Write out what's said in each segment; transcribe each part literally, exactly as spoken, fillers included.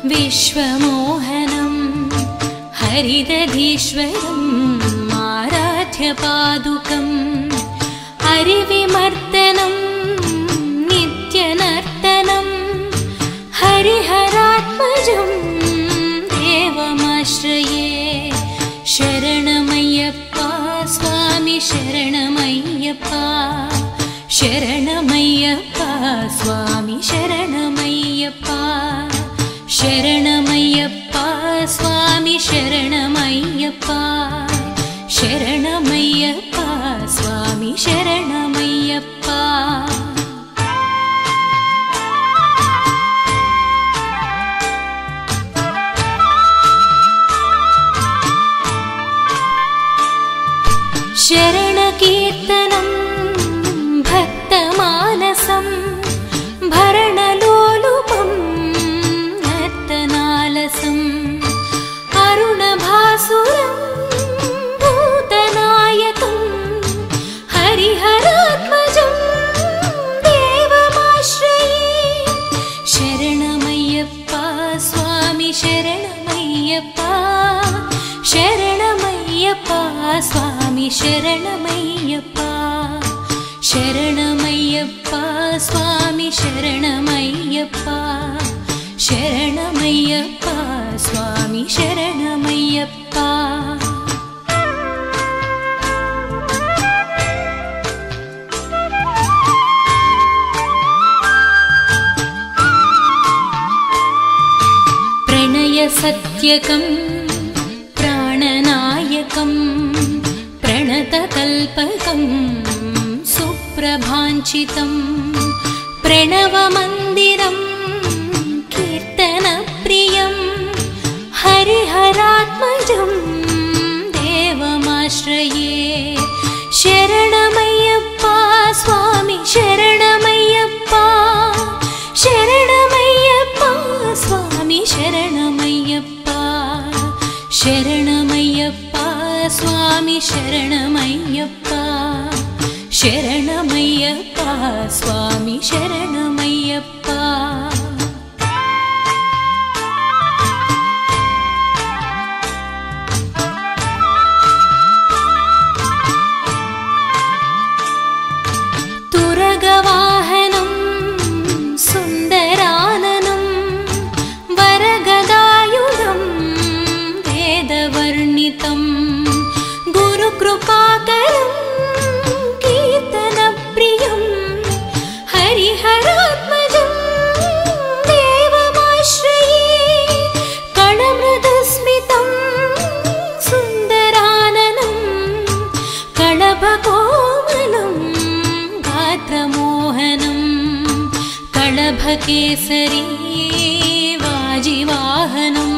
विश्वमोहनं हरिदधीश्वरम् आराध्यपादुकम् हरिविमर्दनं नित्यनर्तनं हरिहरात्मजं देवमाश्रये शरणमय्यप्पा स्वामी शरणमय्यप्पा शरणमय्यप्पा स्वामी शरणमय्यप्पा शरणमय्यप्पा स्वामी शरणमय्यप्पा शरणमय्यप्पा स्वामी शरणमय्यप्पा शरणकीर्तनं भक्तमानसं भरणलोलुपं नर्तनालसं अरुणभासुरं भूतनायकं हरिहरात्मजं देवमाश्रये शरणमय्यप्पा स्वामी शरणमय्यप्पा शरणमय्यप्पा स्वामी शरणमय्यप्पा शरणमय्यप्पा स्वामी शरणमय्यप्पा शरणमय्यप्पा स्वामी शरणमय्यप्पा प्रणयसत्यकं प्राणनायकं प्रणतकल्पकं सुप्रभाञ्चितं प्रणवमन्दिरं कीर्तनप्रियं हरिहरात्मजं देवमाश्रये शरणमय्यप्पा स्वामी शरणमय्यप्पा शरणमय्यप्पा स्वामी शरणमय्यप्पा शरणमय्यप्पा स्वामी शरणमय्यप्पा शरणमय्यप्पा स्वामी शरणमय्यप्पा तुरगवाहनं सुन्दराननं वरगदायुधं वेदवर्णितं गुरुकृपाकरं कीर्तनप्रियं हरिहरात्मजं देवमाश्रये कणमृदुस्मितं सुन्दराननं कणभकोमलं गात्रमोहनं कणभकेसरी वाजिवाहनं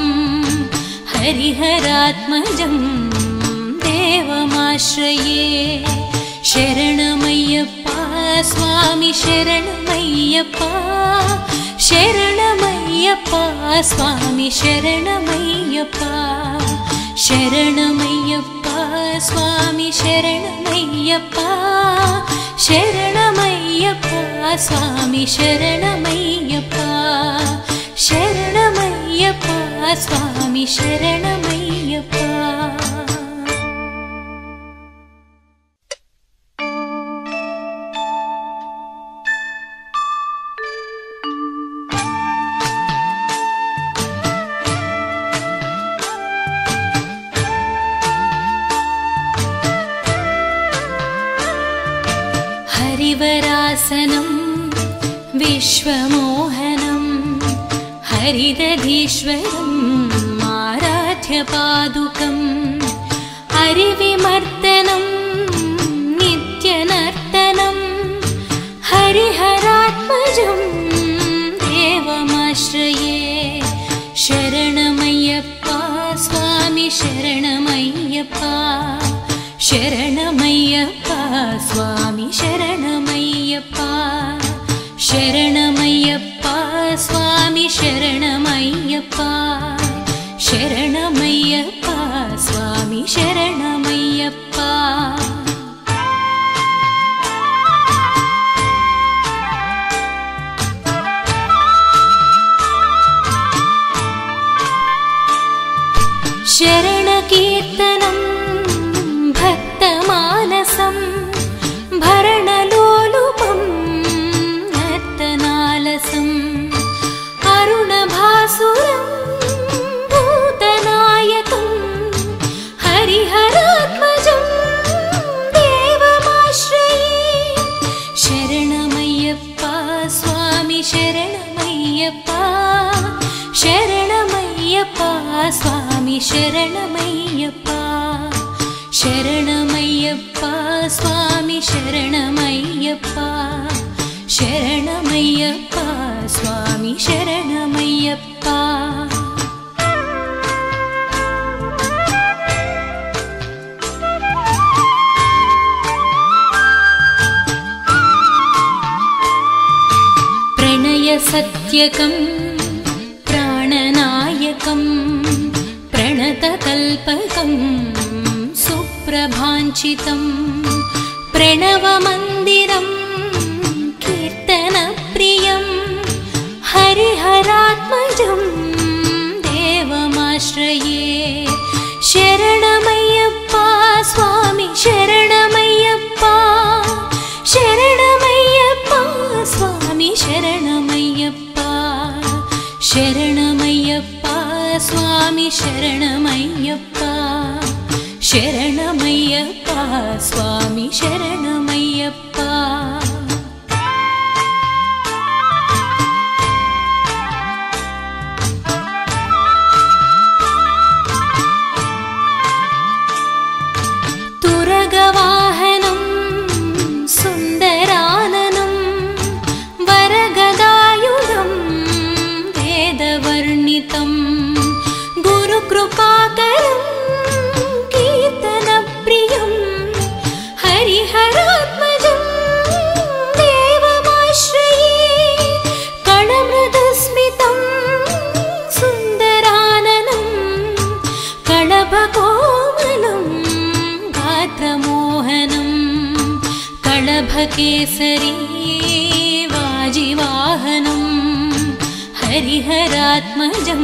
हरिहरात्मजं देवमाश्रये शरणमय्यप्पा स्वामी शरणमय्यप्पा शरणमय्यप्पा स्वामी शरणमय्यप्पा शरणमय्यप्पा स्वामी शरणमय्यप्पा शरणमय्यप्पा स्वामी शरणमय्यप्पा शरणमय्यप्पा स्वामी शरणमय्यप्पा हरिवरासनं विश्वमोहनं हरिदधीश्वरम् आराध्यपादुकं हरिविमर्दनं नित्यनर्तनं हरिहरात्मजं देवमाश्रये शरणमय्यप्पा स्वामी शरणमय्यप्पा शरणमय्यप्पा स्वामी शरणमय्यप्पा शरणमय्यप्पा स्वामी शरणमय्यप्पा शरणमय्यप्पा स्वामी शरणमय्यप्पा शरणकीर्तनं भक्तमानसं भरणलोलुपं नर्तनालसम् अरुणभासुरं भूतनायकं हरिहरात्मजं देवमाश्रये शरणमय्यप्पा स्वामी शरणमय्यप्पा शरणमय्यप्पा स्वामी शरणमय्यप्पा शरणमय्यप्पा स्वामी शरणमय्यप्पा शरणमय्यप्पा स्वामी शरणमय्यप्पा प्रणयसत्यकं प्राणनायकं प्रणतकल्पकं सुप्रभाञ्चितं प्रणवमन्दिरं कीर्तनप्रियं हरिहरात्मजं देवमाश्रये शरणमय्यप्पा स्वामी शरणमय्यप्पा शरणमय्यप्पा स्वामी शरणमय्यप्पा शरणमय्यप्पा स्वामी शरणमय्यप्पा शरणमय्यप्पा स्वामी शरणमय्यप्पा तुरगवाहनं सुन्दराननं वरगदायुधं वेदवर्णितं गुरुकृपाकरं कीर्तनप्रियं हरिहरात्मजं देवमाश्रये कणमृदुस्मितं सुन्दराननं कणभकोमलं गात्रमोहनं कणभकेसरी वाजिवाहनं हरिहरात्मजं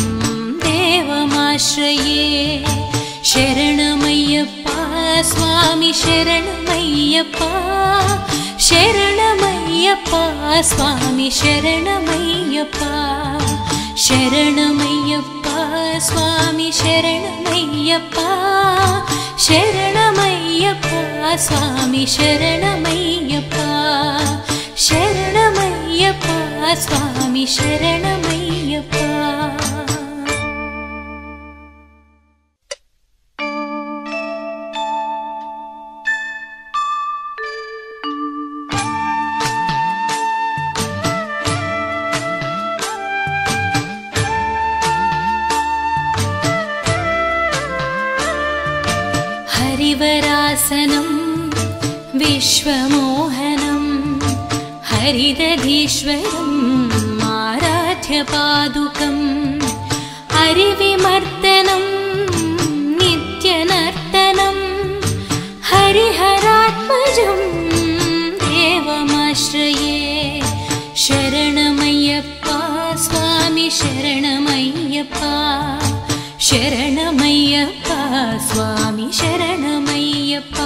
देवमाश्रये शरणमय्यप्पा स्वामी शरणमय्यप्पा शरणमय्यप्पा स्वामी शरणमय्यप्पा शरणमय्यप्पा स्वामी शरणमय्यप्पा शरणमय्यप्पा स्वामी शरणमय्यप्पा शरणमय्यप्पा स्वामी शरणमय्यप्पा हरिवरासनं विश्वमोहनं हरिदधीश्वरम् आराध्यपादुकं हरिविमर्दनं नित्यनर्तनं हरिहरात्मजं देवमाश्रये शरणमय्यप्पा स्वामी शरणमय्यप्पा शरणमय्यप्पा स्वामी शरणमय्यप्पा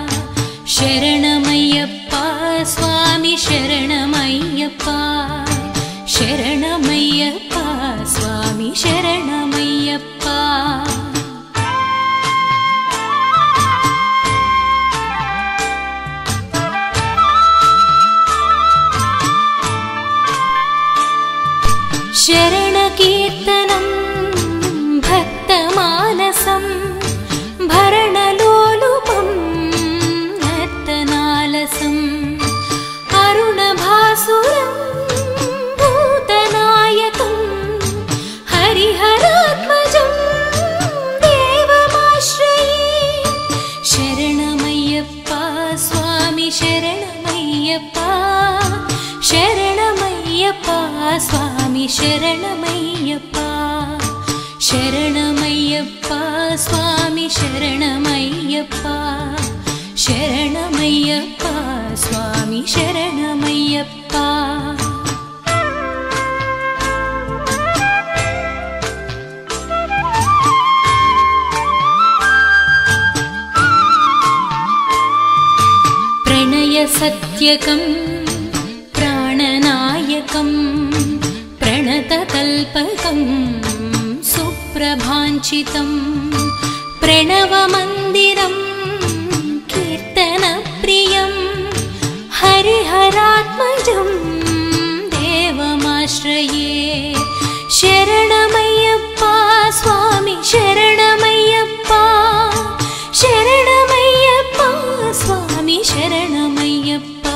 शरणमय्यप्पा स्वामी शरणमय्यप्पा शरणमय्यप्पा स्वामी शरणमय्यप्पा शरणकीर्तनं भक्तमानसं भरणलोलुपं नर्तनालसम् अरुणभासुरं भूतनायकं हरिहरात्मजं देवमाश्रये शरणमय्यप्पा स्वामी शरणमय्यप्पा शरणमय्यप्पा स्वामी शरणमय्यप्पा शरणमय्यप्पा स्वामी शरणमय्यप्पा शरणमय्यप्पा स्वामी शरणमय्यप्पा प्रणयसत्यकं प्राणनायकं प्रणतकल्पकं सुप्रभाञ्चितं प्रणवमन्दिरं कीर्तनप्रियं हरिहरात्मजं देवमाश्रये। शरणमय्यप्पा स्वामी शरणमय्यप्पा शरणमय्यप्पा स्वामी शरणमय्यप्पा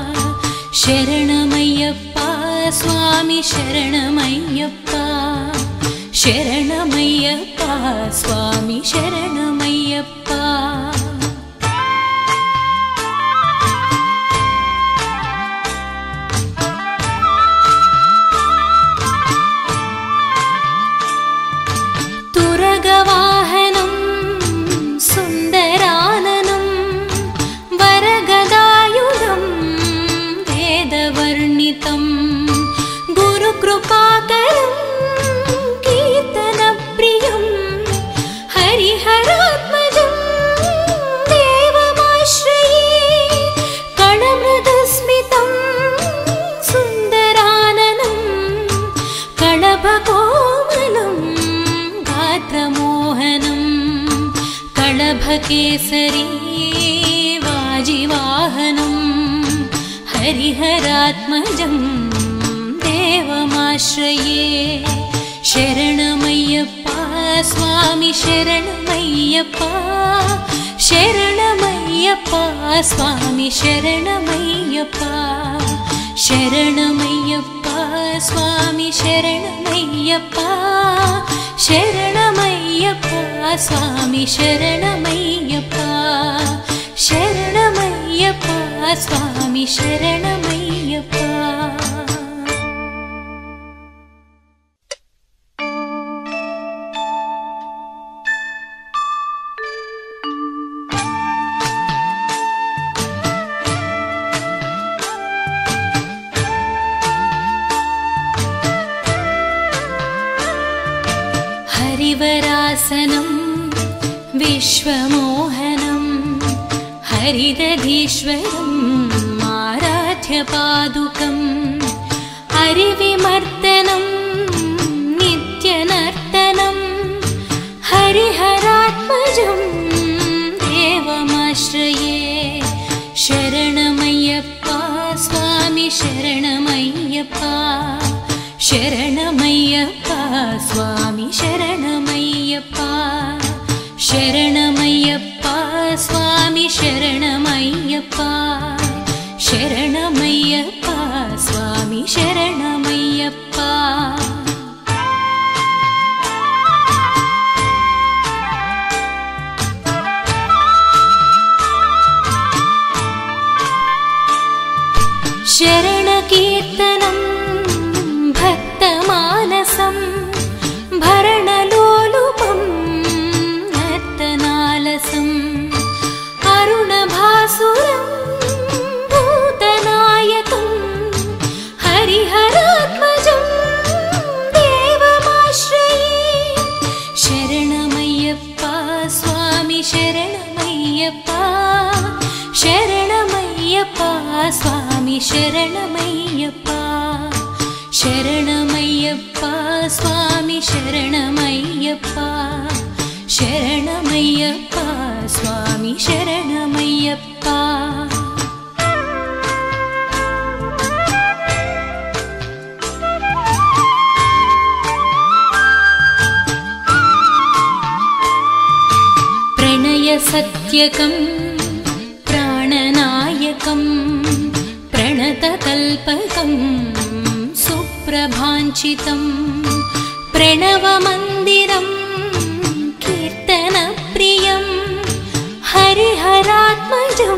शरणमय्यप्पा स्वामी शरणमय्यप्पा शरणमय्यप्पा स्वामी शरणमय्यप्पा। तुरगवाहनं सुन्दराननं वरगदायुधं वेदवर्णितं गुरुकृपाकरं कीर्तनप्रियं हरिहरात्मजं देवमाश्रये। कणमृदुस्मितं सुन्दराननं कणभकोमलं गात्रमोहनं कळभकेसरी वाजिवाहनं हरिहरात्मजं देवमाश्रये। शरणमय्यप्पा स्वामी शरणमय्यप्पा शरणमय्यप्पा स्वामी शरणमय्यप्पा शरणमय्यप्पा स्वामी शरणमय्यप्पा शरणमय्यप्पा स्वामी शरणमय्यप्पा शरणमय्यप्पा स्वामी शरणमय्यप्पा। हरिवरासनं विश्वमोहनं हरिदधीश्वरम् आराध्यपादुकं हरिविमर्दनं नित्यनर्तनं हरिहरात्मजं देवमाश्रये। शरणमय्यप्पा स्वामी शरणमय्यप्पा शरणमय्यप्पा स्वामी शरणमय्यप्पा शरणमय्यप्पा स्वामी शरणमय्यप्पा शरणमय्यप्पा स्वामी शरणमय्यप्पा। शरणकीर्तनं भक्तमानसं भरणलोलुपं नर्तनालसं अरुणभासुरं भूतनायकं हरिहरात्मजं देवमाश्रये। शरणमय्यप्पा स्वामी शरणमय्यप्पा शरणमय्यप्पा स्वामी शरणमय्यप्पा शरणमय्यप्पा स्वामी शरणमय्यप्पा शरणमय्यप्पा स्वामी शरणमय्यप्पा। प्रणयसत्यकं प्राणनायकं प्रणतकल्पकं सुप्रभाञ्चितं प्रणवमन्दिरं कीर्तनप्रियं हरिहरात्मजं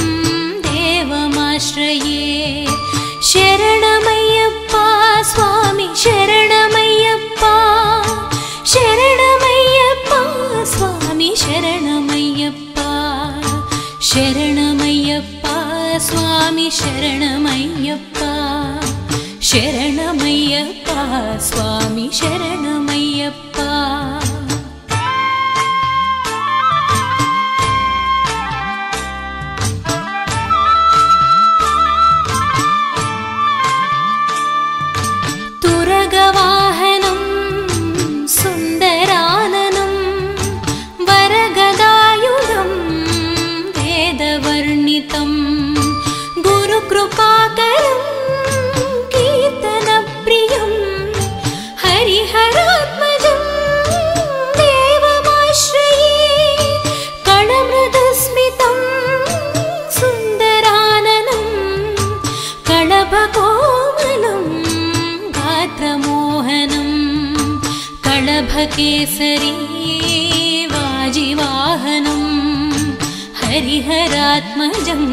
देवमाश्रये। शरणमय्यप्पा स्वामी शरणमय्यप्पा शरणमय्यप्पा स्वामी शरणमय्यप्पा शरणमय्यप्पा स्वामी शरणमय्यप्पा शरणमय्यप्पा स्वामी शरणमय्यप्पा। कळभकेसरी वाजिवाहनं हरिहरात्मजं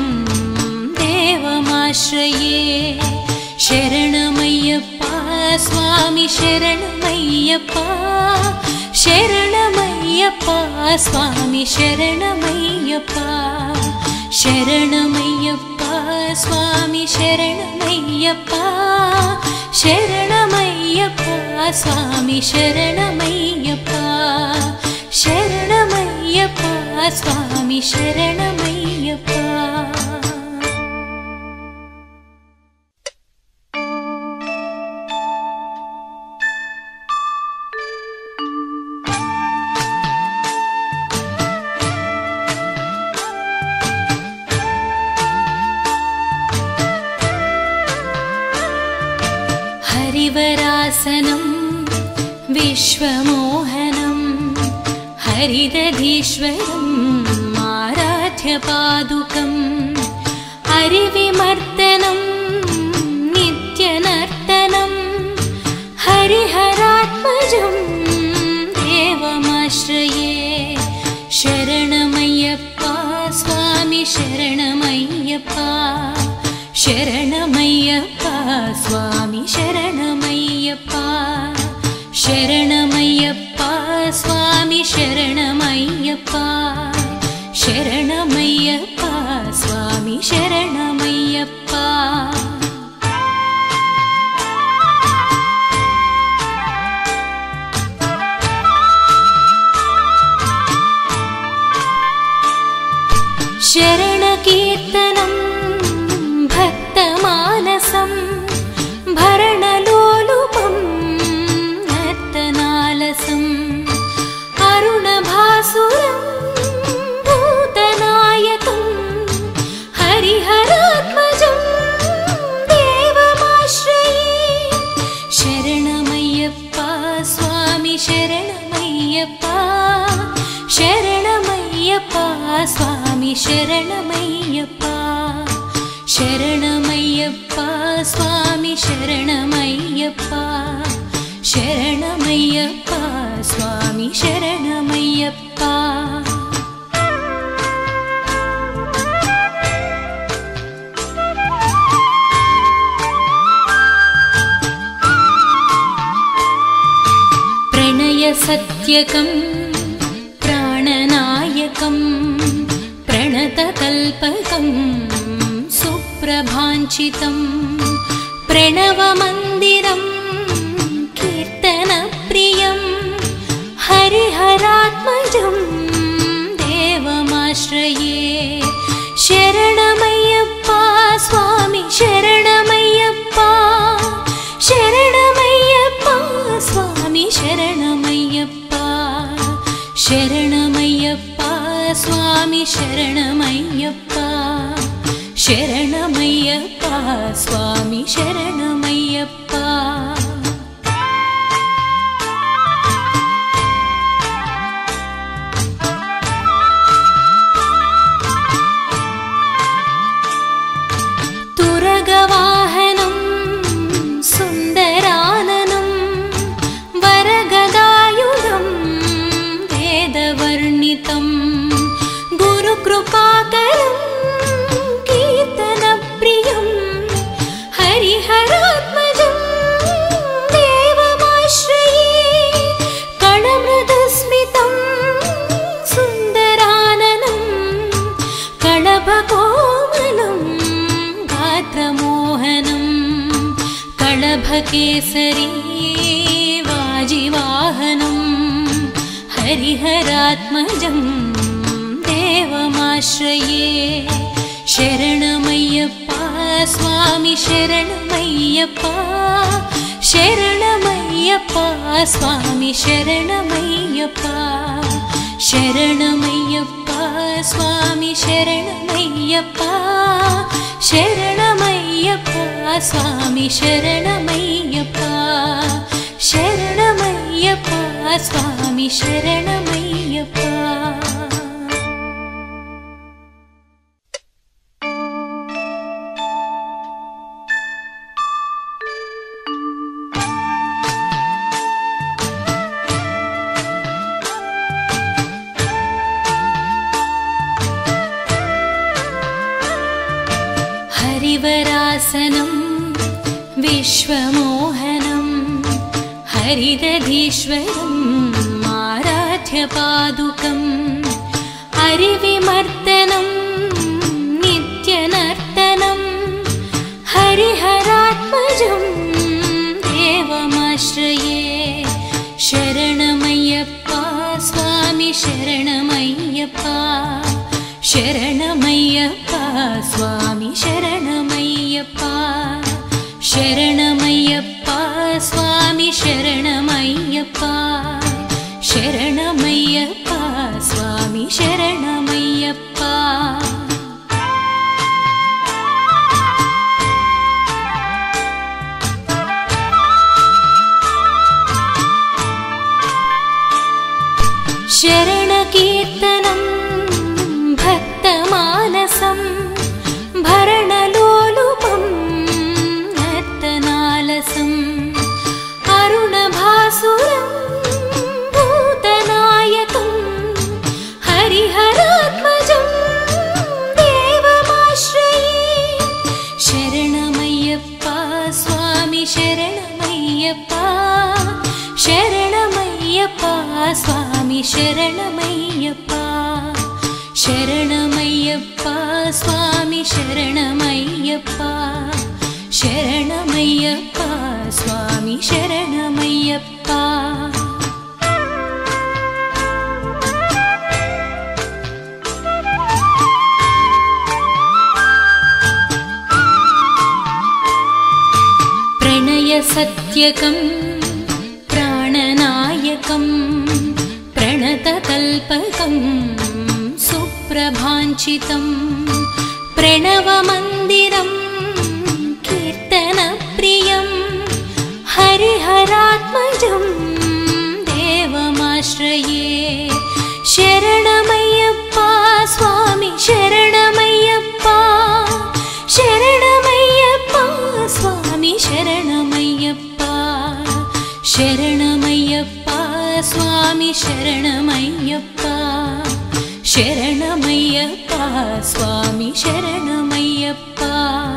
देवमाश्रये शरणमय्यप्पा स्वामी शरणमय्यप्पा शरणमय्यप्पा स्वामी शरणमय्यप्पा शरणमय्यप्पा स्वामी शरणमय्यप्पा शरणमय्यप्पा स्वामी शरणमय्यप्पा शरणमय्यप्पा स्वामी शरणमय्यप्पा हरिवरासनं विश्वमोहनं हरिदधीश्वरम् आराध्यपादुकम् हरिविमर्दनं नित्यनर्तनं हरिहरात्मजं देवमाश्रये शरणमय्यप्पा स्वामी शरणमय्यप्पा शरणमय्यप्पा स्वामी शरणमय्यप्पा शरणमय्यप्पा स्वामी शरणमय्यप्पा शरणमय्यप्पा स्वामी शरणमय्यप्पा शरणकीर्तनं भक्तमानसं भरणलोलुपं नर्तनालसं अरुणभासुरं भूतनायकं हरिहरात्मजं देवमाश्रये शरणमय्यप्पा स्वामी शरणमय्यप्पा शरणमय्यप्पा स्वामी शरणमय्यप्पा शरणमय्यप्पा स्वामी शरणमय्यप्पा शरणमय्यप्पा स्वामी शरणमय्यप्पा प्रणयसत्यकं प्राणनायकं प्रणतकल्पकं सुप्रभाञ्चितं प्रणवमन्दिरं कीर्तनप्रियं हरिहरात्मजं देवमाश्रये शरणमय्यप्पा स्वामी शरणमय्यप्पा शरणमय्यप्पा स्वामी शरणमय्यप्पा शरणमय्यप्पा स्वामी शरणमय्यप्पा शरणमय्यप्पा स्वामी शरणमय्यप्पा तुरगवाहनं सुन्दराननं वरगदायुधं वेदवर्णितं गुरुकृपाकरं कीर्तनप्रियं हरिहरात्मजं देवमाश्रये कणमृदुस्मितं सुन्दराननं कणभकोमलं गात्रमोहनं कळभकेसरी वाजिवाहनं हरिहरात्मजं देवमाश्रये शरणमय्यप्पा स्वामी शरणमय्यप्पा शरणमय्यप्पा स्वामी शरणमय्यप्पा शरणमय्यप्पा स्वामी शरणमय्यप्पा शरणमय्यप्पा स्वामी शरणमय्यप्पा शरणमय्यप्पा स्वामी शरणमय्यप्पा हरिवरासनं विश्वमोहनं हरिदधीश्वरम् आराध्यपादुकम् हरिविमर्दनं नित्यनर्तनं हरिहरात्मजं देवमाश्रये शरणमय्यप्पा स्वामी शरणमय्यप्पा शरणमय्यप्पा स्वामी शरणमय्यप्पा शरणमय्यप्पा स्वामी शरणमय्यप्पा शरणमय्यप्पा स्वामी शरणमय्यप्पा शरणकीर्तनं भक्तमानसं भरणलोलुपं नर्तनालसम् अरुणभासुरं भूतनायकं हरिहरात्मजं देवमाश्रये शरणमय्यप्पा स्वामी शरणमय्यप्पा शरणमय्यप्पा स्वामी शरणमय्यप्पा शरणमय्यप्पा स्वामी शरणमय्यप्पा शरणमय्यप्पा स्वामी शरणमय्यप्पा प्रणयसत्यकं प्राणनायकं प्रणतकल्पकं सुप्रभाञ्चितं प्रणवमन्दिरं कीर्तनप्रियं हरिहरात्मजं देवमाश्रये शरणमय्यप्पा स्वामी शरणमय्यप्पा शरणमय्यप्पा स्वामी शरणमय्यप्पा शरणमय्यप्पा स्वामी शरणमय्यप्पा शरणमय्यप्पा स्वामी शरणमय्यप्पा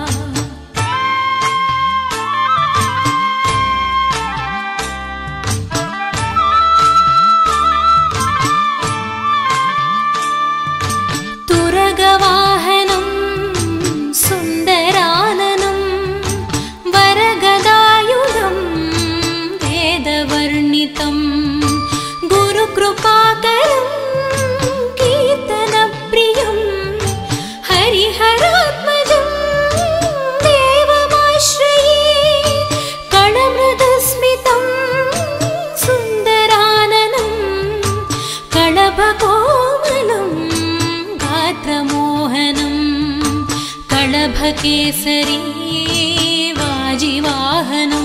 तुरगवाहनं सुन्दराननं वरगदायुधं वेदवर्णितं गुरुकृपाकरं कीर्तनप्रियं हरिहरात्मजं देवमाश्रये कणमृदुस्मितं सुन्दराननं कणभकोमलं गात्रमोहनं कणभकेसरी वाजिवाहनं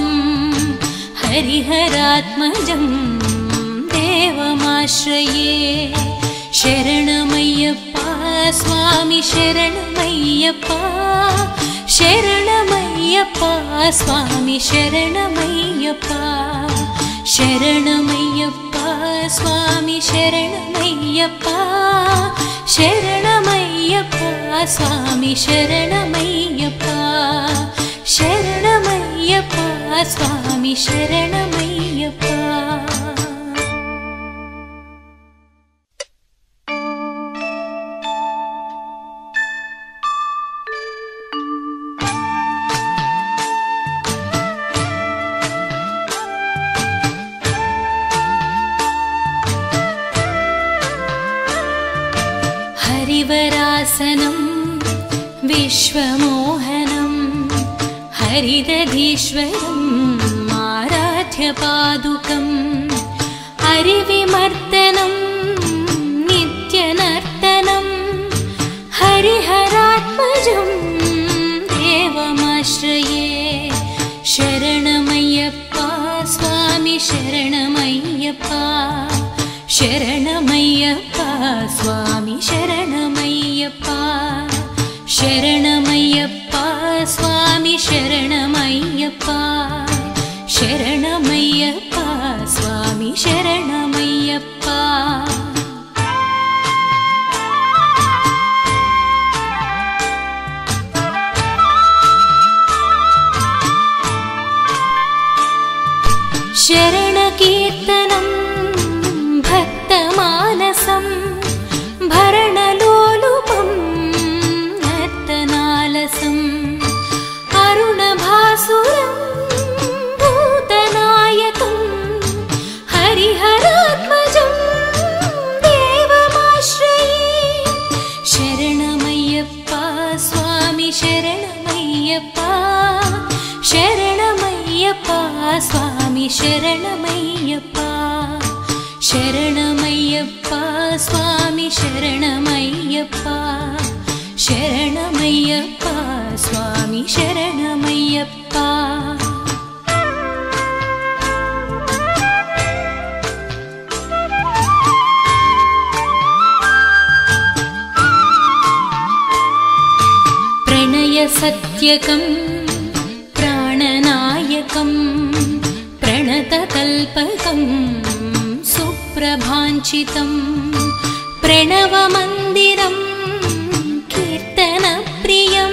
हरिहरात्मजं देवमाश्रये शरणमय्यप्पा स्वामी शरणमय्यप्पा शरणमय्यप्पा स्वामी शरणमय्यप्पा शरणमय्यप्पा स्वामी शरणमय्यप्पा शरणमय्यप्पा स्वामी शरणमय्यप्पा शरणमय्यप्पा स्वामी शरणमय्यप्पा हरिवरासनं विश्वमोहनं हरिदधीश्वरम् आराध्यपादुकम् हरिविमर्दनं नित्यनर्तनं हरिहरात्मजं देवमाश्रये शरणमय्यप्पा स्वामी शरणमय्यप्पा शरणमय्यप्पा स्वामी शरणमय्यप्पा शरणमय्यप्पा स्वामी शरणमय्यप्पा शरणमय्यप्पा स्वामी शरणमय्यप्पा शरणमय्यप्पा स्वामी शरणमय्यप्पा शरणमय्यप्पा स्वामी शरणमय्यप्पा शरणमय्यप्पा स्वामी शरणमय्यप्पा सत्यकं प्राणनायकं प्रणतकल्पकं सुप्रभाञ्चितं प्रणवमन्दिरं कीर्तनप्रियं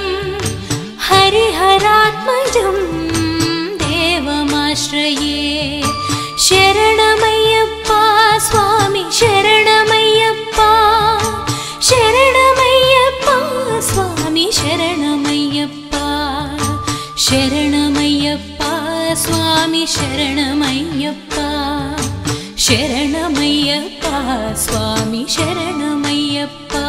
हरिहरात्मजं देवमाश्रये शरणमय्यप्पा स्वामी शरणमय्यप्पा शरणमय्यप्पा स्वामी शरणमय्यप्पा शरणमय्यप्पा स्वामी शरणमय्यप्पा शरणमय्यप्पा स्वामी शरणमय्यप्पा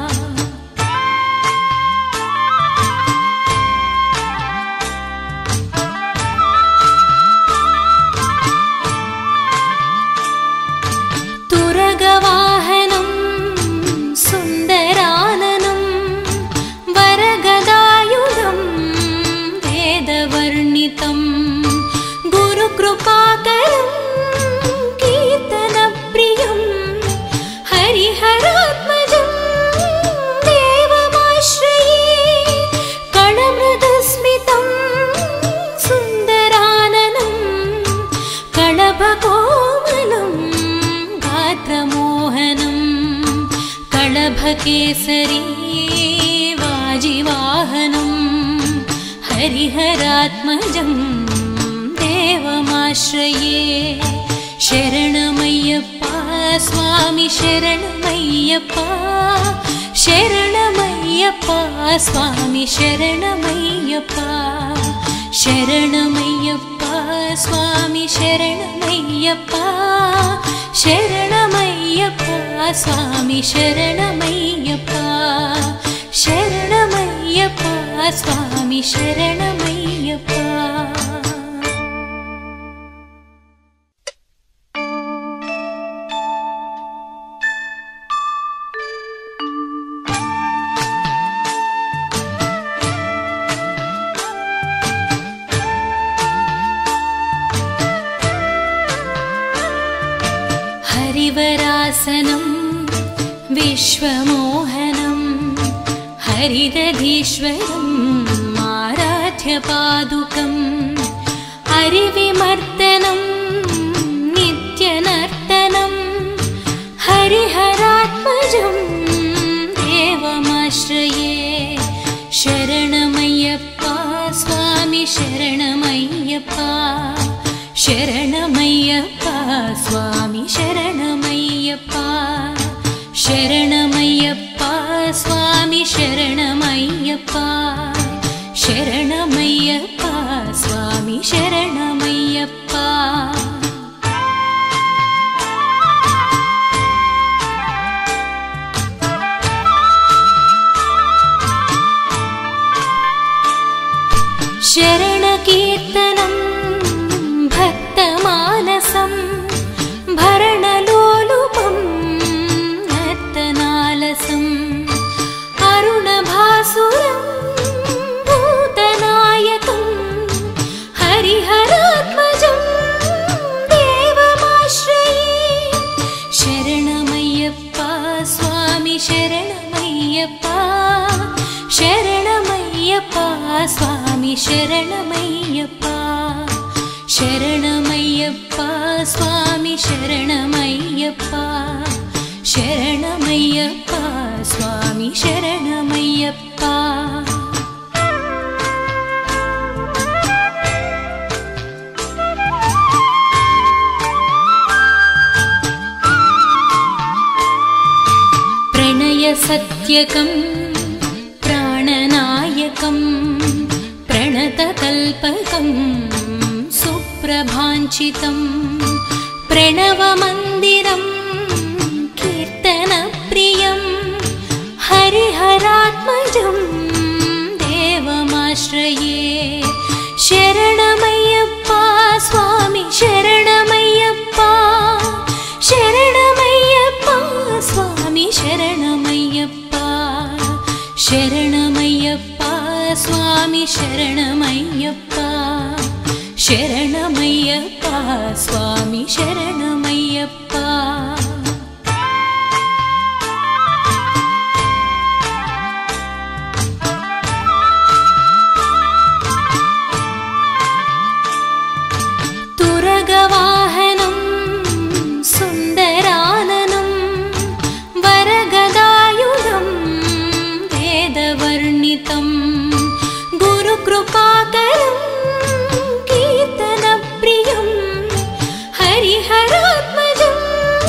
तुरगवाहनं सुन्दराननं वरगदायुधं वेदवर्णितं गुरुकृपाकरं कीर्तनप्रियं हरिहरात्मजं देवमाश्रये कणमृदुस्मितं सुन्दराननं कणभकोमलं गात्रमोहनं कणभकेसरी वाजिवाहनं हरिहरात्मजं देवमाश्रये शरणमय्यप्पा स्वामी शरणमय्यप्पा शरणमय्यप्पा स्वामी शरणमय्यप्पा शरणमय्यप्पा स्वामी शरणमय्यप्पा शरणमय्यप्पा स्वामी शरणमय्यप्पा शरणमय्यप्पा स्वामी शरणमय्यप्पा हरिवरासनं विश्वमोहनं हरिदधीश्वरम् आराध्यपादुकं हरिविमर्दनं नित्यनर्तनं हरिहरात्मजं देवमाश्रये शरणमय्यप्पा स्वामी शरणमय्यप्पा शरणमय्यप्पा स्वामी शरणमय्यप्पा शरणमय्यप्पा स्वामी शरणमय्यप्पा शरणमय्यप्पा स्वामी शरणमय्यप्पा शरणकीर्तनं भक्तमानसं भरणलोलुपं नर्तनालसम् अरुणभासुरं भूतनायकं हरिहरात्मजं देवमाश्रये शरणमय्यप्पा स्वामी शरणमय्यप्पा शरणमय्यप्पा स्वामी शरणमय्यप्पा शरणमय्यप्पा स्वामी शरणमय्यप्पा शरणमय्यप्पा स्वामी शरणमय्यप्पा प्रणयसत्यकं प्राणनायकं प्रणतकल्पकं सुप्रभाञ्चितं प्रणवमन्दिरं कीर्तनप्रियं हरिहरात्मजं देवमाश्रये शरणमय्यप्पा शरणमय्यप्पा शरणमय्यप्पा स्वामी शरणमय्यप्पा तुरगवाहनं सुन्दराननं वरगदायुधं वेदवर्णितं गुरुकृपाकरं कीर्तनप्रियं हरिहरात्मजं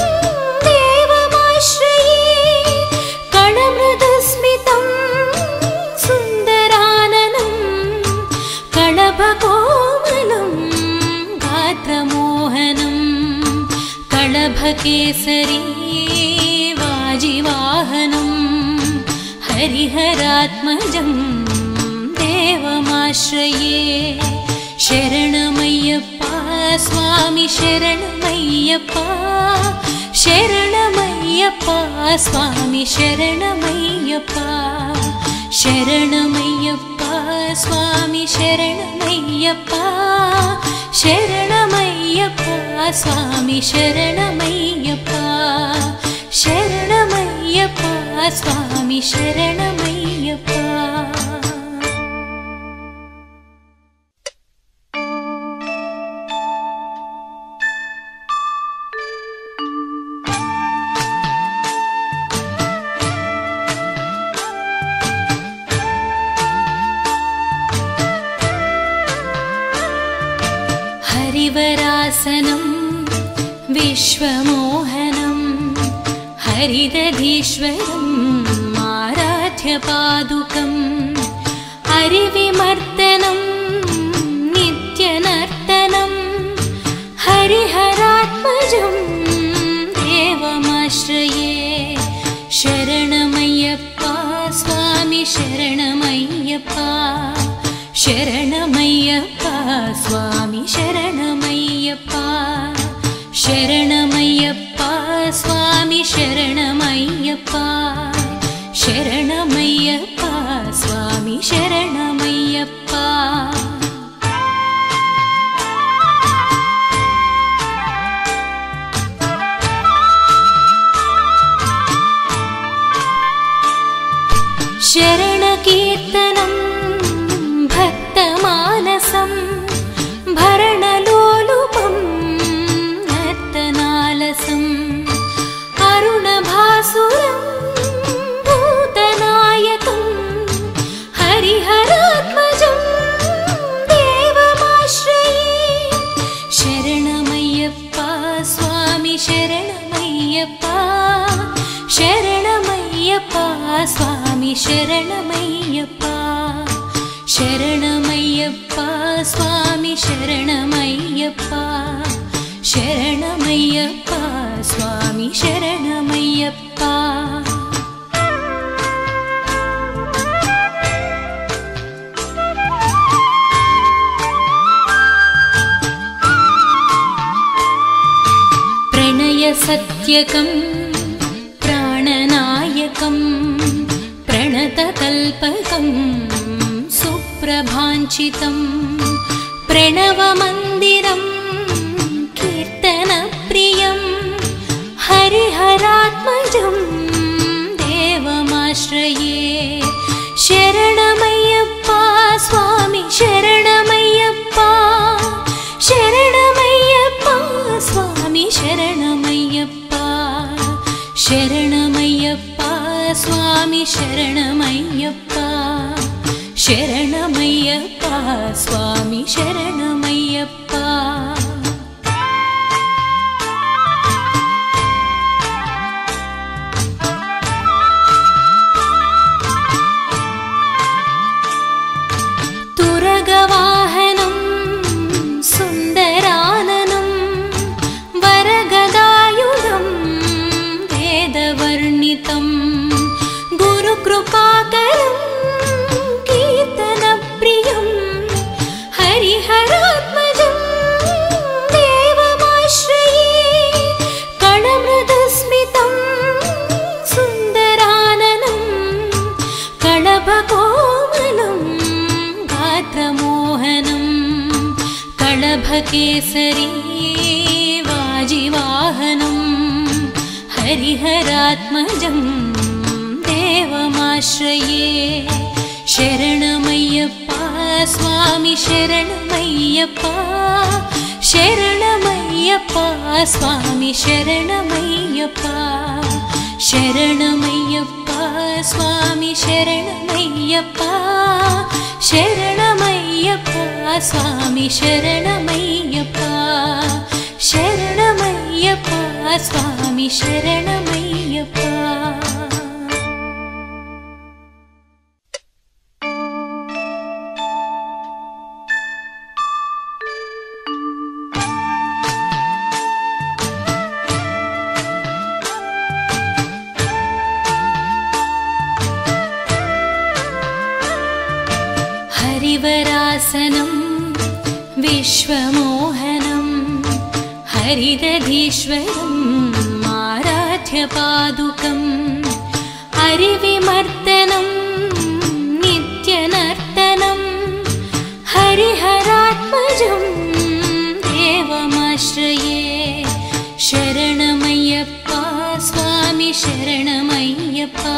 देवमाश्रये कणमृदुस्मितं सुन्दराननं कणभकोमलं गात्रमोहनं कणभकेसरी वाजिवाहनं हरिहरात्मजं देवमाश्रये शरणमय्यप्पा स्वामी शरणमय्यप्पा शरणमय्यप्पा स्वामी शरणमय्यप्पा शरणमय्यप्पा स्वामी शरणमय्यप्पा शरणमय्यप्पा स्वामी शरणमय्यप्पा शरणमय्यप्पा स्वामी शरणमय्यप्पा हरिवरासनं विश्वमोहनं हरिदधीश्वरम् आराध्यपादुकं हरिविमर्दनं नित्यनर्तनं हरिहरात्मजं देवमाश्रये शरणमय्यप्पा स्वामी शरणमय्यप्पा शरणमय्यप्पा स्वामी शरणमय्यप्पा शरणमय्यप्पा स्वामी शरणमय्यप्पा शरणमय्यप्पा स्वामी शरणमय्यप्पा शरणकीर्तनं भक्तमानसं भरणलोलुपं नर्तनालसं अरुणभासुरं भूतनायकं हरिहरात्मजं देवमाश्रये शरणमय्यप्पा स्वामी शरणमय्यप्पा शरणमय्यप्पा स्वामी शरणमय्यप्पा शरणमय्यप्पा स्वामी शरणमय्यप्पा शरणमय्यप्पा स्वामी शरणमय्यप्पा प्रणयसत्यकं प्राणनायकं प्रणतकल्पकं सुप्रभाञ्चितं प्रणवमन्दिरं कीर्तनप्रियं हरिहरात्मजं देवमाश्रये शरणमय्यप्पा स्वामी शरणमय्यप्पा शरणमय्यप्पा स्वामी शरणमय्यप्पा शरणमय्यप्पा स्वामी शरणमय्यप्पा शरणमय्यप्पा स्वामी शरणमय्यप्पा तुरगवाहनं सुन्दराननं वरगदायुधं वेदवर्णितं गुरुकृपाकरं कीर्तनप्रियं हरिहरात्मजं कलभकेसरी वाजिवाहनं हरिहरात्मजं देवमाश्रये शरणमय्यप्पा स्वामी शरणमय्यप्पा शरणमय्यप्पा स्वामी शरणमय्यप्पा शरणमय्यप्पा स्वामी शरणमय्यप्पा शरणमय्यप्पा स्वामी शरणमय्यप्पा शरणमय्यप्पा स्वामी शरणमय्यप्पा हरिवरासनं विश्वमोहनं हरिदधीश्वरम् आराध्यपादुकम् हरिविमर्दनं नित्यनर्तनं हरिहरात्मजं देवमाश्रये शरणमय्यप्पा स्वामी शरणमय्यप्पा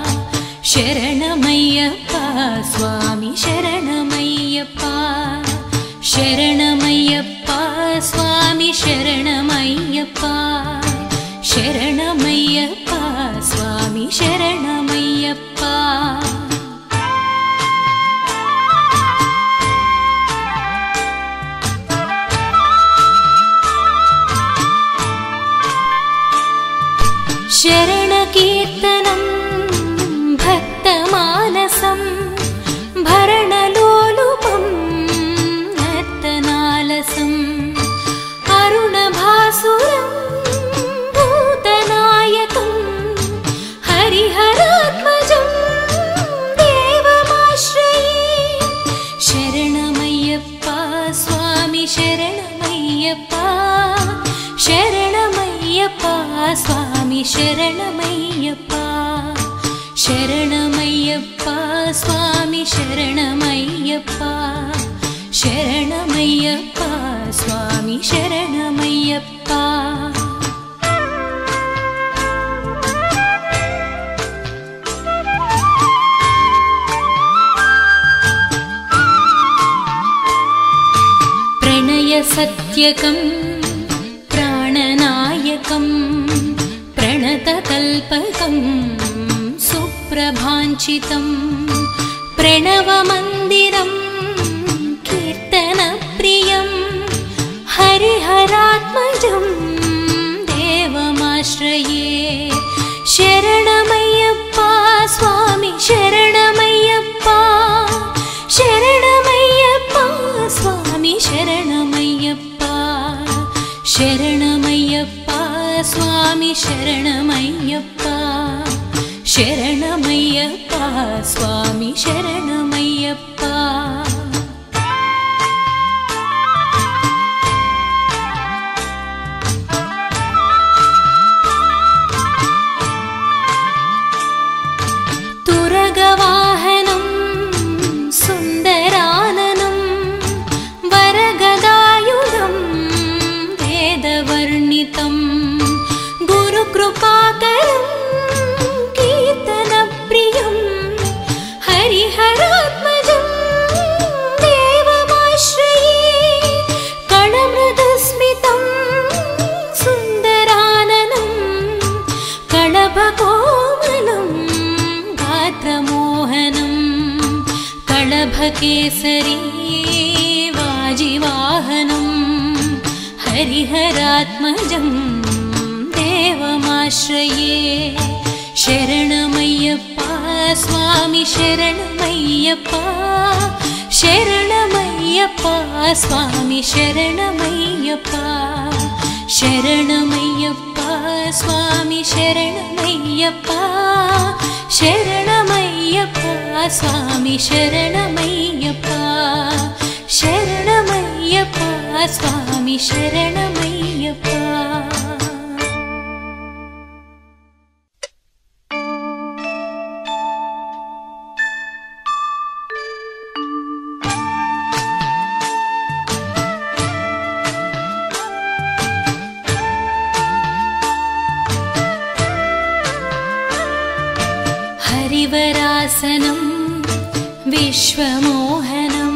शरणमय्यप्पा स्वामी शरणमय्यप्पा शरणमय्यप्पा स्वामी शरणमय्यप्पा शरणमय्यप्पा स्वामी शरणमय्यप्पा शरणकीर्तनं भक्तमानसं भरणलोलुपं नर्तनालसं अरुणभासुरं भूतनायकं हरिहरात्मजं देवमाश्रये शरणमय्यप्पा स्वामी शरणमय्यप्पा शरणमय्यप्पा स्वामी शरणमय्यप्पा शरणमय्यप्पा स्वामी शरणमय्यप्पा शरणमय्यप्पा स्वामी शरणमय्यप्पा प्रणयसत्यकं प्राणनायकं प्रणतकल्पकं सुप्रभाञ्चितं प्रणवमन्दिरं कीर्तनप्रियं हरिहरात्मजं देवमाश्रये शरणमय्यप्पा स्वामी शरणमय्यप्पा शरणमय्यप्पा स्वामी शरणमय्यप्पा शरणमय्यप्पा स्वामी शरणमय्यप्पा शरणमय्यप्पा स्वामी शरणमय्यप्पा तुरगवाहनं सुन्दराननं वरगदायुधं वेदवर्णितं गुरुकृपाकरं कीर्तनप्रियं हरिहरात्मजं देवमाश्रये कणमृदुस्मितं सुन्दराननं कणभकोमलं गात्रमोहनं कलभकेसरी वाजिवाहनं हरिहरात्मजं देवमाश्रये शरणमय्यप्पा स्वामी शरणमय्यप्पा शरणमय्यप्पा स्वामी शरणमय्यप्पा शरणमय्यप्पा स्वामी शरणमय्यप्पा शरणमय्यप्पा स्वामी शरणमय्यप्पा शरणमय्यप्पा स्वामी शरणमय्यप्पा हरिवरासनं विश्वमोहनं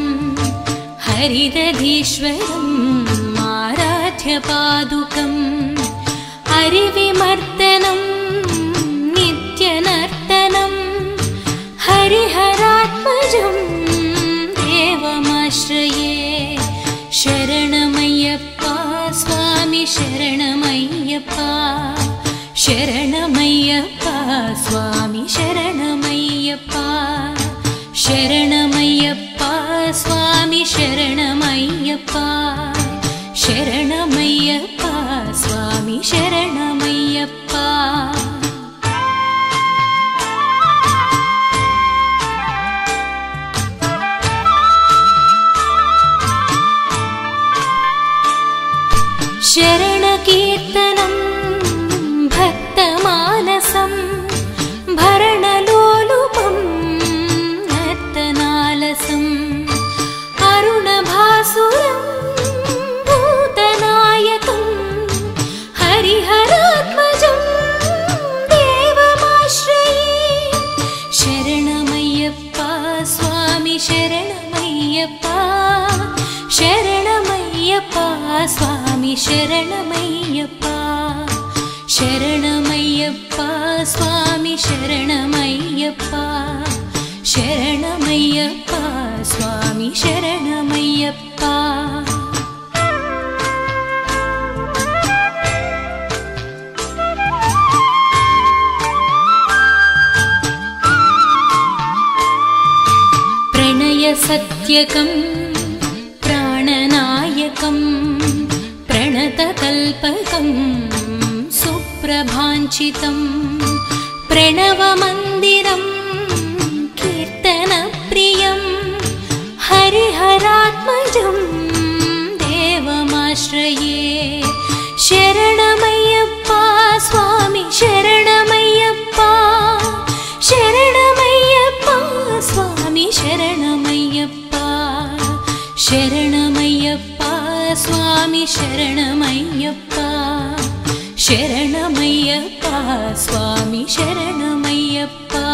हरिदधीश्वरम् आराध्यपादुकम् हरिविमर्दनं नित्यनर्तनं हरिहरात्मजं देवमाश्रये शरणमय्यप्पा स्वामी शरणमय्यप्पा शरणमय्यप्पा स्वामी शरणमय्यप्पा शरणमय्यप्पा स्वामी शरणमय्यप्पा शरणमय्यप्पा स्वामी शरणमय्यप्पा शरणकीर्तनं भक्तमानसं भरणलोलुपं नर्तनालसम् अरुणभासुरं भूतनायकं हरिहरात्मजं देवमाश्रये शरणमय्यप्पा स्वामी शरणमय्यप्पा शरणमय्यप्पा स्वामी शरणमय्यप्पा शरणमय्यप्पा स्वामी शरणमय्यप्पा शरणमय्यप्पा स्वामी शरणमय्यप्पा प्रणयसत्यकं प्राणनायकं प्रणतकल्पकं सुप्रभाञ्चितं प्रणवमन्दिरं कीर्तनप्रियं हरिहरात्मजं देवमाश्रये शरणमय्यप्पा स्वामी शरणमय्यप्पा शरणमय्यप्पा स्वामी शरणमय्यप्पा शरणमय्यप्पा स्वामी शरणमय्यप्पा शरणमय्यप्पा स्वामी शरणमय्यप्पा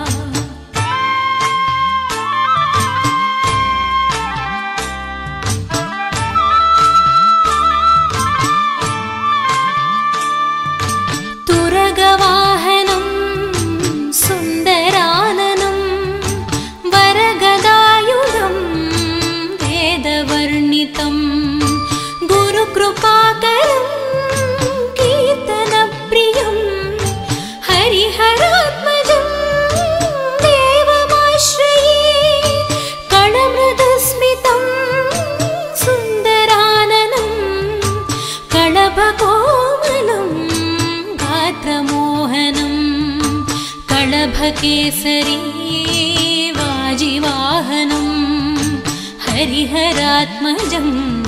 तुरगवाहनं सुन्दराननं वरगदायुधं वेदवर्णितं गुरुकृपाकरं कीर्तनप्रियं हरिहरात्मजं देवमाश्रये कणमृदुस्मितं सुन्दराननं कणभकोमलं गात्रमोहनं कणभकेसरी वाजिवाहनं हरिहरात्मजं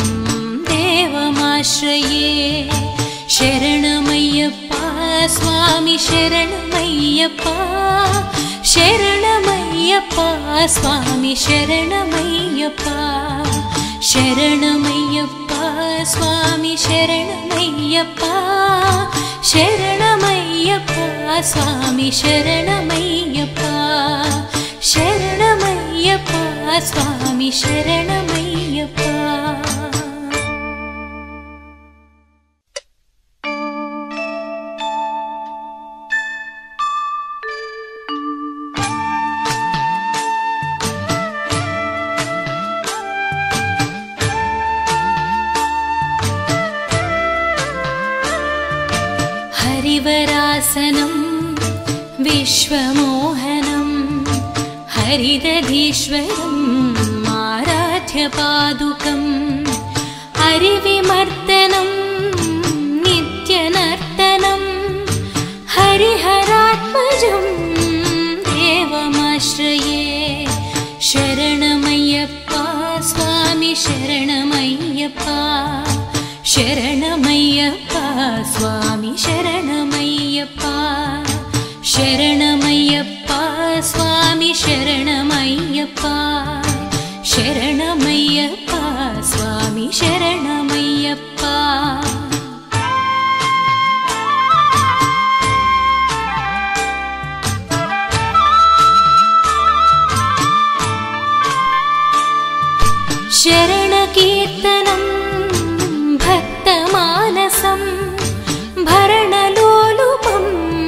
देवमाश्रये शरणमय्यप्पा स्वामी शरणमय्यप्पा शरणमय्यप्पा स्वामी शरणमय्यप्पा शरणमय्यप्पा स्वामी शरणमय्यप्पा शरणमय्यप्पा स्वामी शरणमय्यप्पा शरणमय्यप्पा स्वामी शरणमय्यप्पा हरिवरासनं विश्वमोहनं हरिदधीश्वरम् आराध्यपादुकम् हरिविमर्दनं नित्यनर्तनं हरिहरात्मजं देवमाश्रये शरणमय्यप्पा स्वामी शरणमय्यप्पा शरणमय्यप्पा स्वामी शरणमय्यप्पा शरणमय्यप्पा स्वामी शरणमय्यप्पा शरणमय्यप्पा स्वामी शरणमय्यप्पा शरणकीर्तनं भक्तमानसं भरणलोलुपं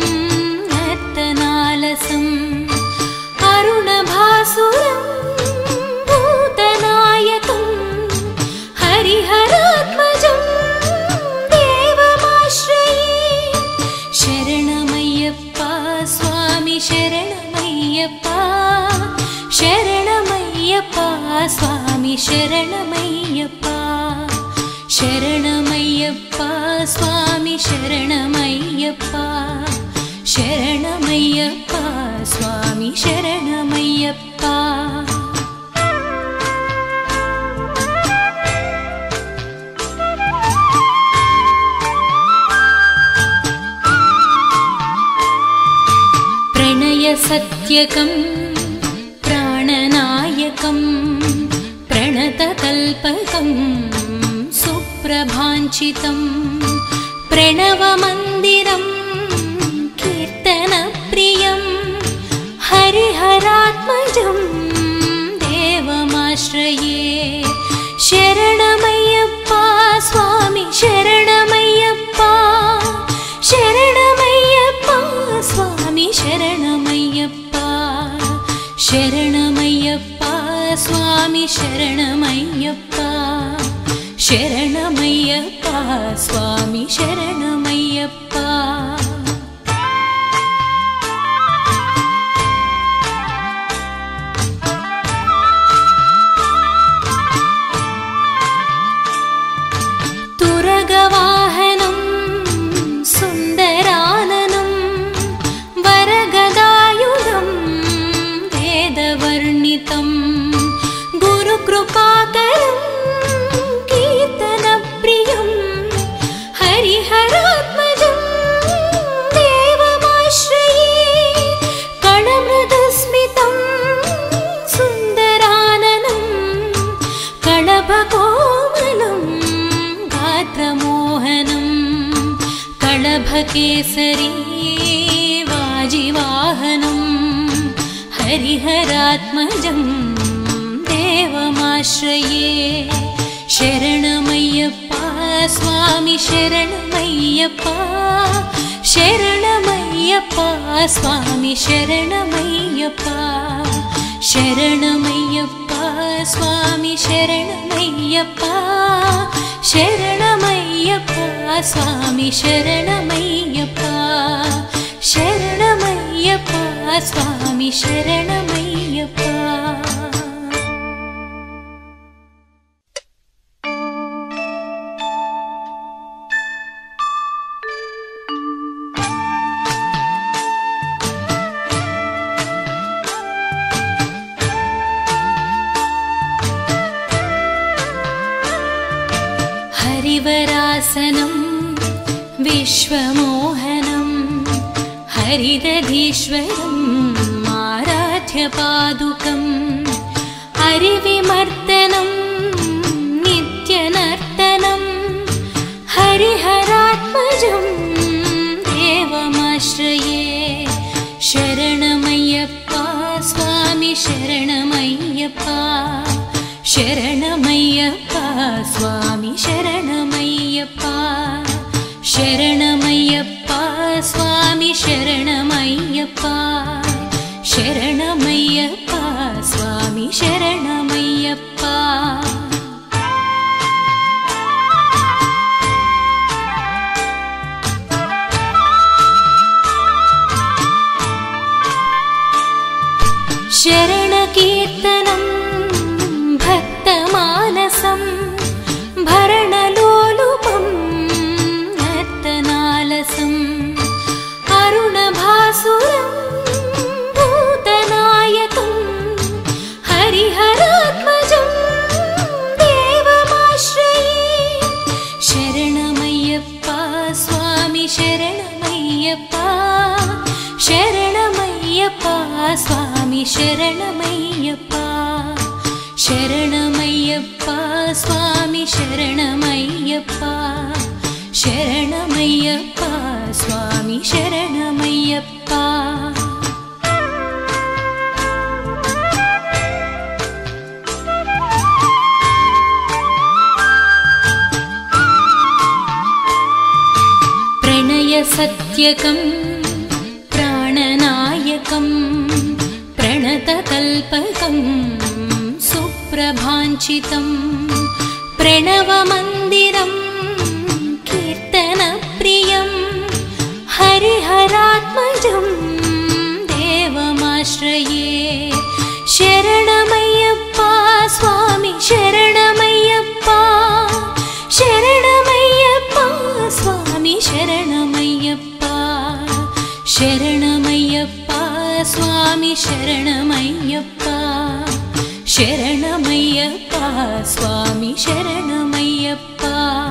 नर्तनालसम् अरुणभासुरं भूतनायकं हरिहरात्मजं देवमाश्रये शरणमय्यप्पा स्वामी शरणमय्यप्पा शरणमय्यप्पा स्वामी शरणमय्यप्पा शरणमय्यप्पा स्वामी शरणमय्यप्पा शरणमय्यप्पा स्वामी शरणमय्यप्पा प्रणयसत्यकं प्राणनायकं प्रणतकल्पकं सुप्रभाञ्चितं प्रणवमन्दिरं कीर्तनप्रियं हरिहरात्मजं देवमाश्रये शरणमय्यप्पा स्वामी शरणमय्यप्पा शरणमय्यप्पा स्वामी शरणमय्यप्पा शरणमय्यप्पा स्वामी शरणमय्यप्पा शरणमय्यप्पा स्वामी शरणमय्यप्पा तुरगवाहनं सुन्दराननं वरगदायुधं वेदवर्णितं गुरुकृपाकरं कीर्तनप्रियं हरिहरात्मजं देवमाश्रये कणमृदुस्मितं सुन्दराननं कणभकोमलं गात्रमोहनं कणभकेसरी वाजिवाहनं हरिहरात्मजं देवमाश्रये शरणमय्यप्पा स्वामी शरणमय्यप्पा शरणमय्यप्पा स्वामी शरणमय्यप्पा शरणमय्यप्पा स्वामी शरणमय्यप्पा शरणमय्यप्पा स्वामी शरणमय्यप्पा शरणमय्यप्पा स्वामी शरणमय्यप्पा हरिवरासनं विश्वमोहनं हरिदधीश्वरम् आराध्यपादुकं हरिविमर्दनं नित्यनर्तनं हरिहरात्मजं देवमाश्रये शरणमय्यप्पा स्वामी शरणमय्यप्पा शरणमय्यप्पा स्वामी शरणमय्यप्पा शरणमय्यप्पा स्वामी शरणमय्यप्पा शरणमय्यप्पा स्वामी शरणमय्यप्पा शरणकीर्तनं भक्तमानसं भरणलोलुपं नर्तनालसम् अरुणभासुरं भूतनायकं हरिहरात्मजं देवमाश्रये शरणमय्यप्पा स्वामी शरणमय्यप्पा शरणमय्यप्पा स्वामी शरणमय्यप्पा शरणमय्यप्पा स्वामी शरणमय्यप्पा शरणमय्यप्पा स्वामी शरणमय्यप्पा प्रणयसत्यकं प्राणनायकं प्रणतकल्पकं सुप्रभाञ्चितं प्रणवमन्दिरं कीर्तनप्रियं हरिहरात्मजं देवमाश्रये। शरणमय्यप्पा स्वामी शरणमय्यप्पा शरणमय्यप्पा स्वामी शरणमय्यप्पा शरणमय्यप्पा स्वामी शरणमय्यप्पा शरणमय्यप्पा स्वामी शरणमय्यप्पा।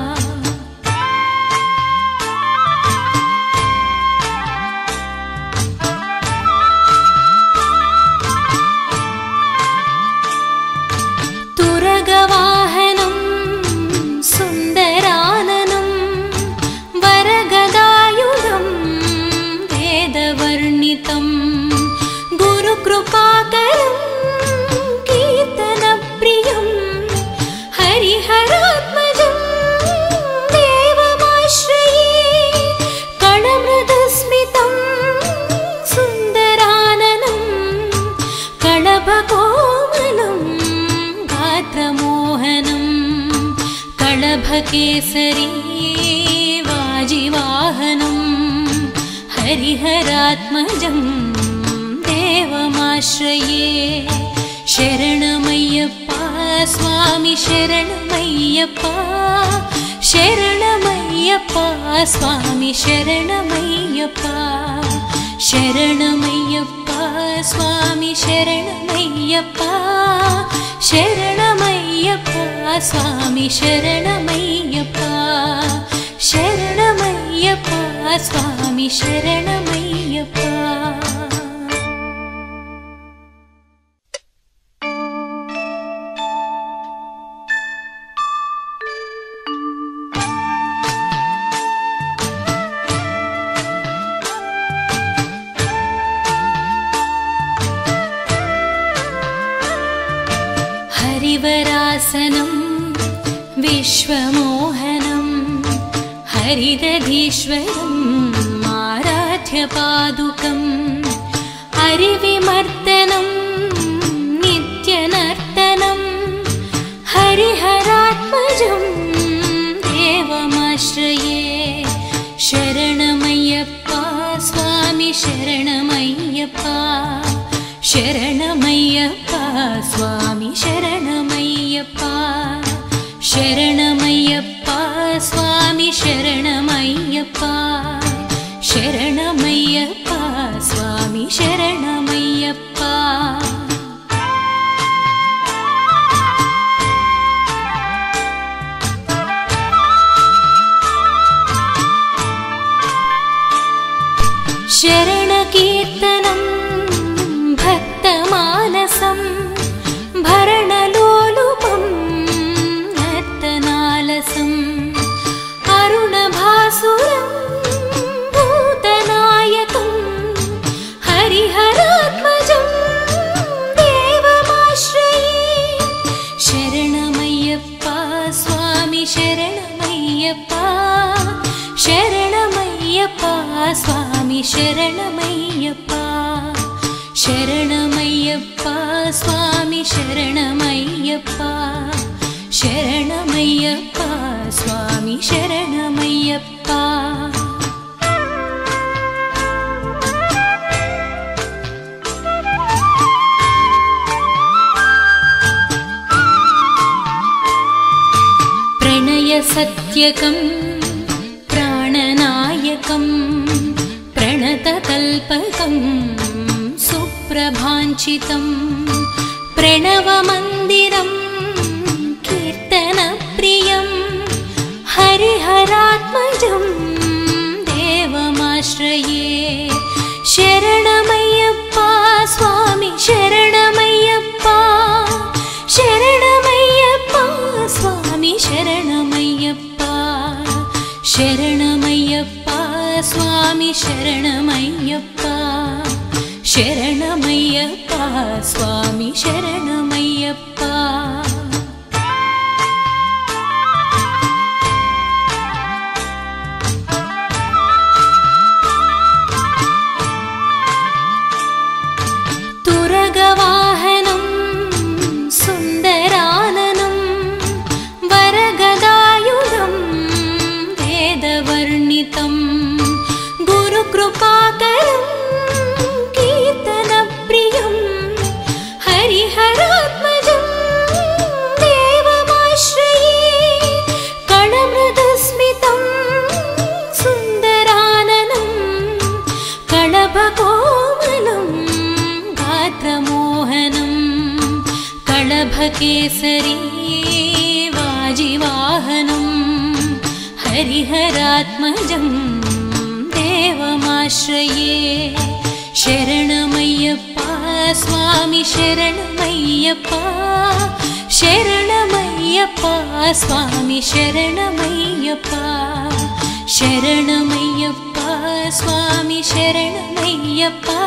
तुरगवाहनं सुन्दराननं वरगदायुधं वेदवर्णितं गुरुकृपाकरं कीर्तनप्रियं हरिहरात्मजं देवमाश्रये। कणमृदुस्मितं सुन्दराननं कणभकोमलं गात्रमोहनं कळभकेसरी वाजिवाहनं हरिहरात्मजं देवमाश्रये। शरणमय्यप्पा स्वामी शरणमय्यप्पा शरणमय्यप्पा स्वामी शरणमय्यप्पा शरणमय्यप्पा स्वामी शरणमय्यप्पा शरणमय्यप्पा स्वामी शरणमय्यप्पा शरणमय्यप्पा स्वामी शरणमय्यप्पा। हरिवरासनं विश्वमोहनं हरिदधीश्वरम् आराध्यपादुकं हरिविमर्दनं नित्यनर्तनं हरिहरात्मजं देवमाश्रये। शरणमय्यप्पा स्वामी शरणमय्यप्पा शरणमय्यप्पा स्वामी शरणमय्यप्पा शरणमय्यप्पा स्वामी शरणमय्यप्पा शरणमय्यप्पा स्वामी शरणमय्यप्पा। शरणकीर्तनं भक्तमानसं भरणलोलुपं नर्तनालसं अरुणभासुरं भूतनायकं हरिहरात्मजं देवमाश्रये। शरणमय्यप्पा स्वामी शरणमय्यप्पा शरणमय्यप्पा स्वामी शरणमय्यप्पा शरणमय्यप्पा स्वामी शरणमय्यप्पा शरणमय्यप्पा स्वामी शरणमय्यप्पा। प्रणयसत्यकं प्राणनायकं प्रणतकल्पकं सुप्रभाञ्चितं प्रणवमन्दिरं कीर्तनप्रियं हरिहरात्मजं देवमाश्रये। शरणमय्यप्पा स्वामी शरणमय्यप्पा शरणमय्यप्पा स्वामी शरणमय्यप्पा शरणमय्यप्पा स्वामी शरणमय्यप्पा शरणमय्यप्पा स्वामी शरणमय्यप्पा। गुरुकृपाकरं कीर्तनप्रियं हरिहरात्मजं देवमाश्रये कणमृदुस्मितं सुन्दराननं कळभकोमलं गात्रमोहनं कळभकेसरी वाजिवाहनं हरिहरात्मजं देवमाश्रये शरणमय्यप्पा स्वामी शरणमय्यप्पा शरणमय्यप्पा स्वामी शरणमय्यप्पा शरणमय्यप्पा स्वामी शरणमय्यप्पा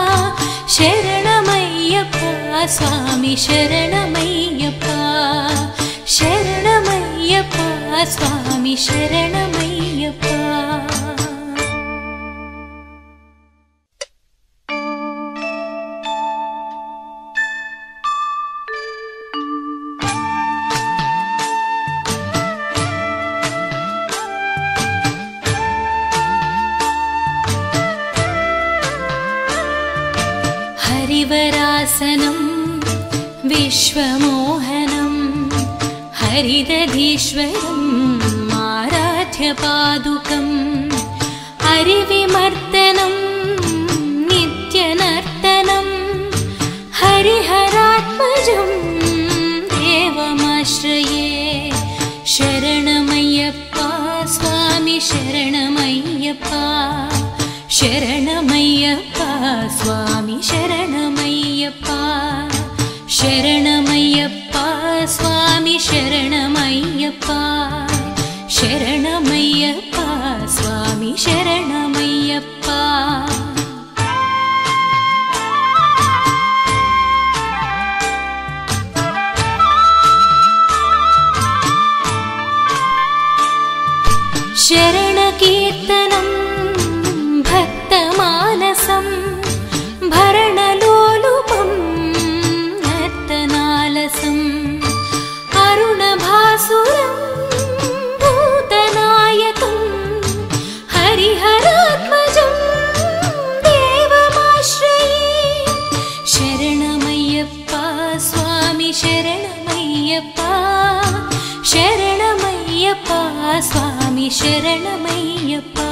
शरणमय्यप्पा स्वामी शरणमय्यप्पा शरणमय्यप्पा स्वामी शरणमय्यप्पा हरिवरासनं विश्वमोहनं हरिदधीश्वरम् आराध्यपादुकम् हरिविमर्दनं नित्यनर्तनं हरिहरात्मजं देवमाश्रये शरणमय्यप्पा स्वामी शरणमय्यप्पा शरणमय्यप्पा स्वामी शरणमय्यप्पा शरणमय्यप्पा स्वामी शरणमय्यप्पा शरणमय्यप्पा स्वामी शरणमय्यप्पा शरणकीर्तनं भक्तमानसं भरणलोलुपं नर्तनालसं अरुणभासुरं भूतनायकं हरिहरात्मजं देवमाश्रये शरणमय्यप्पा स्वामी शरणमय्यप्पा शरणमय्यप्पा स्वामी शरणमय्यप्पा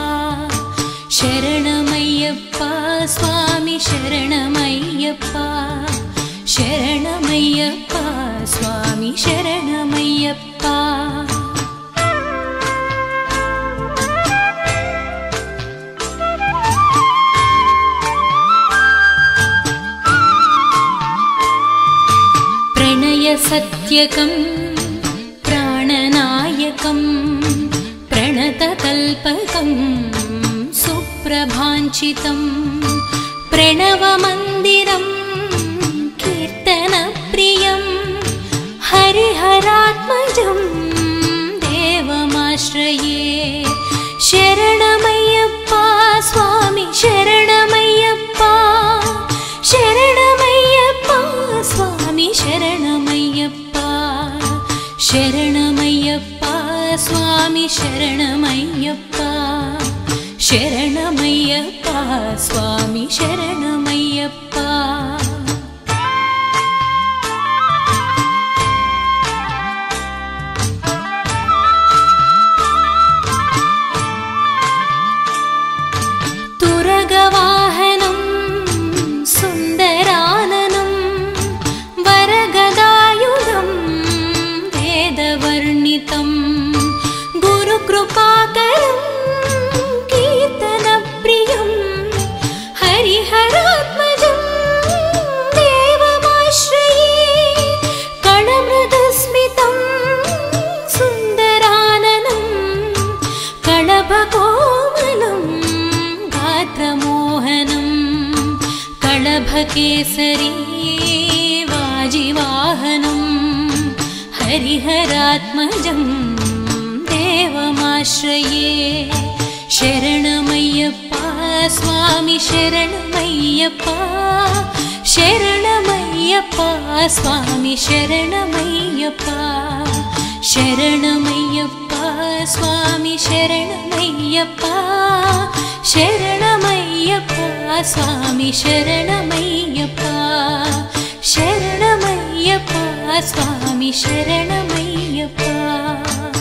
शरणमय्यप्पा स्वामी शरणमय्यप्पा शरणमय्यप्पा स्वामी शरणमय्यप्पा प्रणयसत्यकं प्राणनायकं प्रणतकल्पकं सुप्रभाञ्चितं प्रणवमन्दिरं कीर्तनप्रियं हरिहरात्मजं देवमाश्रये शरणमय्यप्पा स्वामी शरणमय्यप्पा शरणमय्यप्पा स्वामी शरणमय्यप्पा शरणमय्यप्पा स्वामी शरणमय्यप्पा शरणमय्यप्पा स्वामी शरणमय्यप्पा तुरगवाहनं सुन्दराननं वरगदायुधं वेदवर्णितं गुरुकृपाकरं कीर्तनप्रियं हरिहरात्मजं देवमाश्रये कणमृदुस्मितं सुन्दराननं कळभकोमलं गात्रमोहनं कळभकेसरी वाजिवाहनं हरिहरात्मजं देवमाश्रये शरणमय्यप्पा स्वामी शरणमय्यप्पा शरणमय्यप्पा स्वामी शरणमय्यप्पा शरणमय्यप्पा स्वामी शरणमय्यप्पा शरणमय्यप्पा शरणमय्यप्पा स्वामी शरणमय्यप्पा शरणमय्यप्पा स्वामी शरणमय्यप्पा।